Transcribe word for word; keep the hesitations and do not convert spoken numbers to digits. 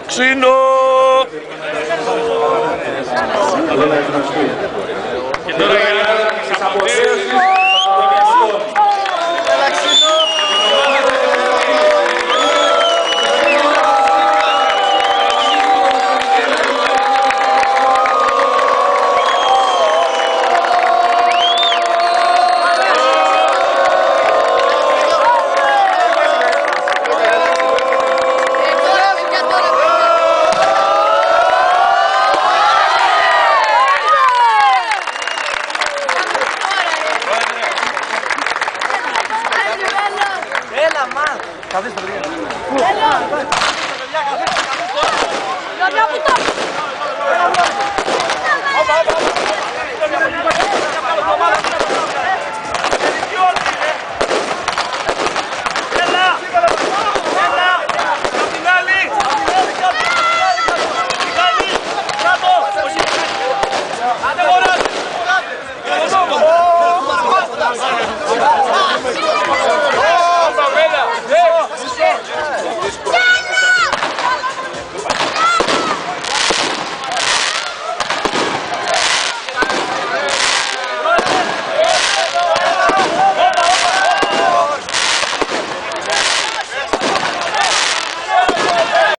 Ξύνο! Και τώρα για τις αποδέσεις Έλα, μαν! Καθίστε, παιδιά. Έλα! Καμιά που το... Όπα, όπα, όπα.